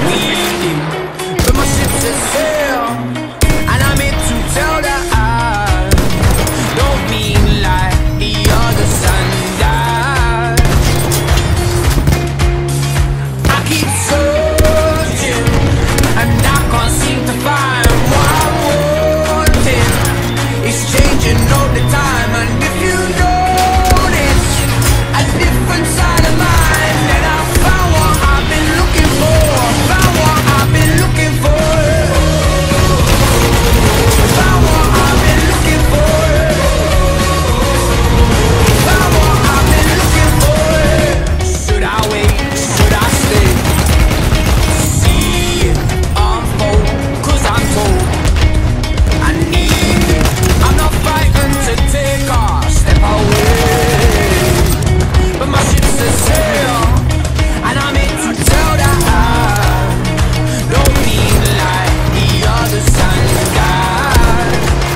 leading, but my ship's a sail, and I'm here to tell that I don't mean like you're the sun god. I keep searching, and I can't seem to find what I'm wanting. It's changing all the time, and if you notice a different side of mine, then I found what I've been looking for. Found what I've been looking for. Found what I've been looking for. Found what I've been looking for. Should I wait? Should I stay? See it unfold, 'cause I'm told I need it. I'm not frightened to take a step away, but my ship's a sail, and I'm here to tell that I don't mean like the other sun god.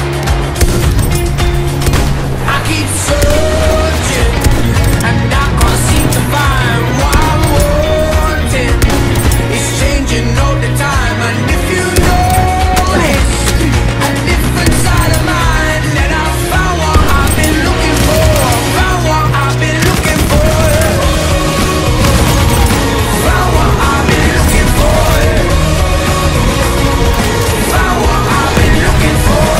I keep searching, and I can't seem to find what I'm wanting. It's changing all the time, and if you notice a different side of mine, then I found what I've been looking for. Found what I've been looking for. Found what I've been looking for. Found what I've been looking for.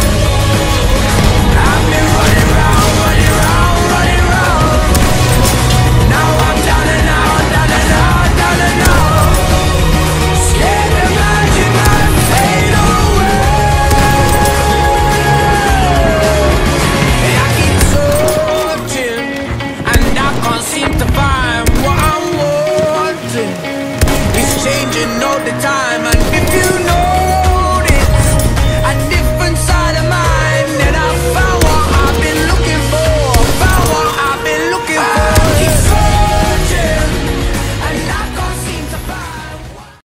I've been running round, running round, running round. Now I'm down and out, down and out, down and out. Scared the magic might fade away. I keep searching, and I can't seem to find what I'm wanting. It's changing all the time, and if you